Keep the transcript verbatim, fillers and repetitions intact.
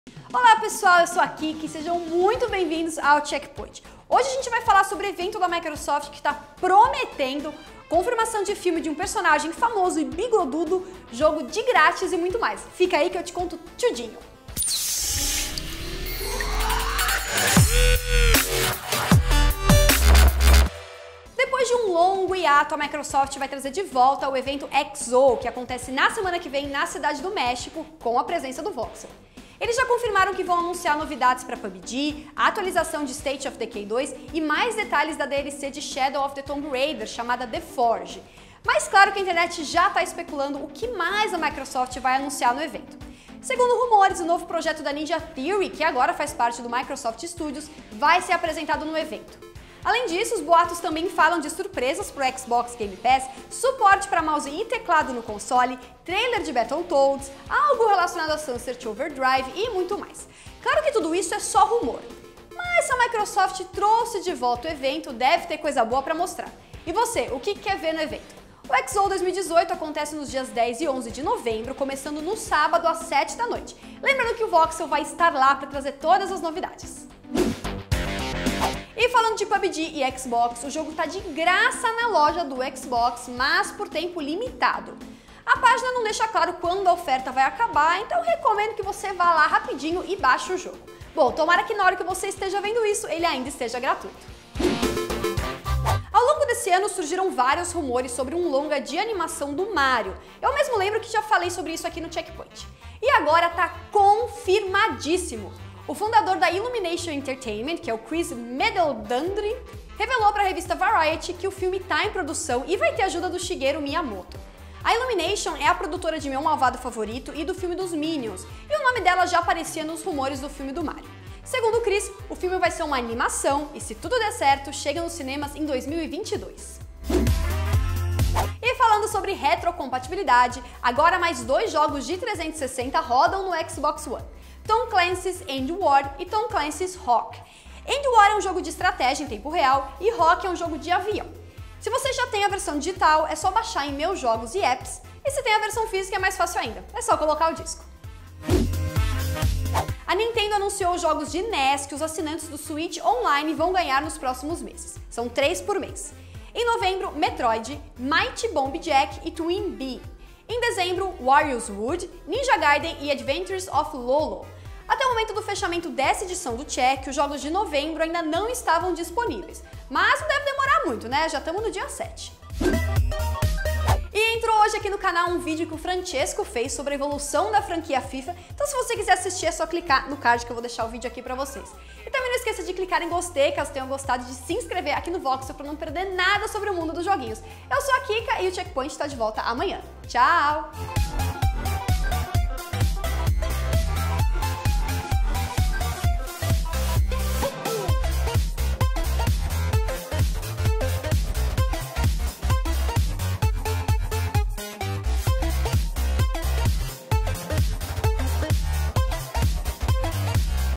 Olá pessoal, eu sou a Kiki, sejam muito bem-vindos ao Checkpoint. Hoje a gente vai falar sobre o evento da Microsoft que está prometendo confirmação de filme de um personagem famoso e bigodudo, jogo de grátis e muito mais. Fica aí que eu te conto tudinho. Depois de um longo hiato, a Microsoft vai trazer de volta o evento X O, que acontece na semana que vem na Cidade do México, com a presença do Voxel. Eles já confirmaram que vão anunciar novidades para P U B G, a atualização de State of Decay dois e mais detalhes da D L C de Shadow of the Tomb Raider, chamada The Forge. Mas claro que a internet já está especulando o que mais a Microsoft vai anunciar no evento. Segundo rumores, o novo projeto da Ninja Theory, que agora faz parte do Microsoft Studios, vai ser apresentado no evento. Além disso, os boatos também falam de surpresas para o Xbox Game Pass, suporte para mouse e teclado no console, trailer de Battletoads, algo relacionado a Sunset Overdrive e muito mais. Claro que tudo isso é só rumor, mas se a Microsoft trouxe de volta o evento, deve ter coisa boa para mostrar. E você, o que quer ver no evento? O X O dois mil e dezoito acontece nos dias dez e onze de novembro, começando no sábado às sete da noite. Lembrando que o Voxel vai estar lá para trazer todas as novidades. E falando de P U B G e Xbox, o jogo tá de graça na loja do Xbox, mas por tempo limitado. A página não deixa claro quando a oferta vai acabar, então recomendo que você vá lá rapidinho e baixe o jogo. Bom, tomara que na hora que você esteja vendo isso, ele ainda esteja gratuito. Ao longo desse ano surgiram vários rumores sobre um longa de animação do Mario. Eu mesmo lembro que já falei sobre isso aqui no Checkpoint. E agora tá confirmadíssimo! O fundador da Illumination Entertainment, que é o Chris Meledandri, revelou para a revista Variety que o filme está em produção e vai ter ajuda do Shigeru Miyamoto. A Illumination é a produtora de Meu Malvado Favorito e do filme dos Minions, e o nome dela já aparecia nos rumores do filme do Mario. Segundo o Chris, o filme vai ser uma animação e, se tudo der certo, chega nos cinemas em dois mil e vinte e dois. E falando sobre retrocompatibilidade, agora mais dois jogos de trezentos e sessenta rodam no Xbox One. Tom Clancy's End War e Tom Clancy's Rock. End War é um jogo de estratégia em tempo real e Rock é um jogo de avião. Se você já tem a versão digital, é só baixar em Meus Jogos e Apps, e se tem a versão física é mais fácil ainda, é só colocar o disco. A Nintendo anunciou os jogos de N E S que os assinantes do Switch Online vão ganhar nos próximos meses. São três por mês. Em novembro, Metroid, Mighty Bomb Jack e Twin Bee. Em dezembro, Warriors Wood, Ninja Gaiden e Adventures of Lolo. Até o momento do fechamento dessa edição do Check, os jogos de novembro ainda não estavam disponíveis. Mas não deve demorar muito, né? Já estamos no dia sete. E entrou hoje aqui no canal um vídeo que o Francesco fez sobre a evolução da franquia FIFA, então se você quiser assistir é só clicar no card que eu vou deixar o vídeo aqui pra vocês. E também não esqueça de clicar em gostei, caso tenham gostado, de se inscrever aqui no Voxel pra não perder nada sobre o mundo dos joguinhos. Eu sou a Kika e o Checkpoint está de volta amanhã. Tchau!